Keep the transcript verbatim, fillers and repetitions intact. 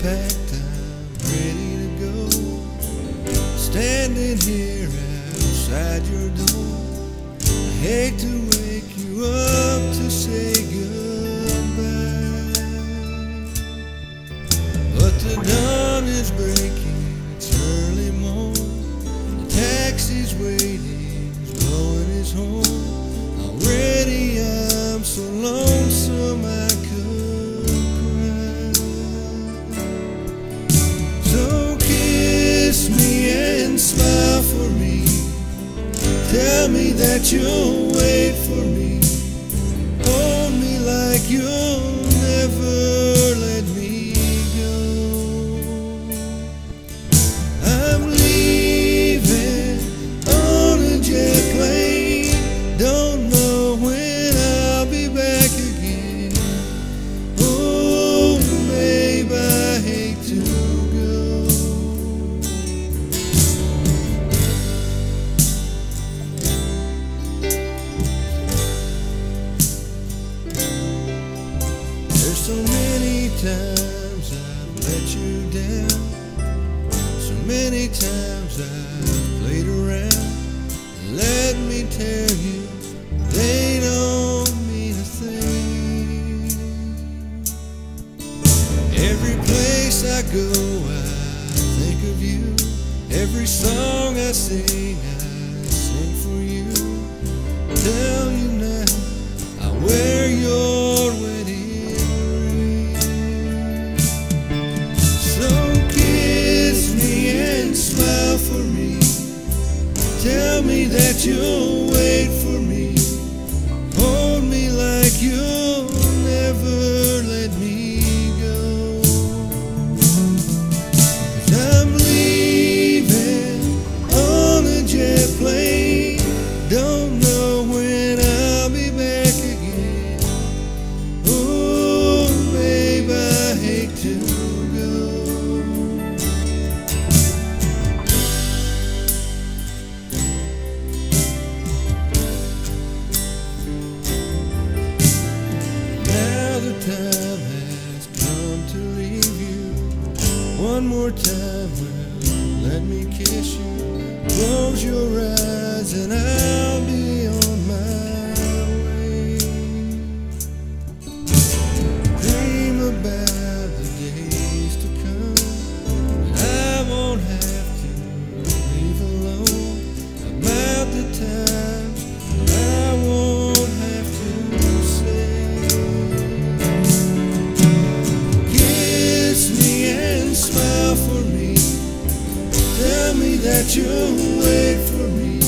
packed, I'm ready to go. Standing here outside your door, I hate to wake you up to say goodbye, but the dawn is breaking, it's early morn. The taxi's waiting, he's blowing his horn. Already I'm so lonesome I could cry. So kiss me and smile for me. Tell me that you'll wait for me. Hold me like you'll never let me go. I'm leaving on a jet plane. Don't know when I'll be back again. Oh, babe, I hate to go. There's so many times I've let you down, so many times I've played around. Let me tell you, they don't mean a thing. Every place I go, I think of you. Every song I sing, I sing for you. Tell you now, I wear your wedding ring. So kiss me and smile for me. Tell me that you'll wait for me. Hold me like you'll never let me go. 'Cause I'm leaving on a jet plane. Don't know when I'll be back again. Oh, babe, I hate to go. Time has come to leave you. One more time, well, let me kiss you. Close your eyes and I'll be on my way. Dream about the days to come, and I won't have to leave alone. About the times I won't have to say. Smile for me. Tell me that you'll wait for me.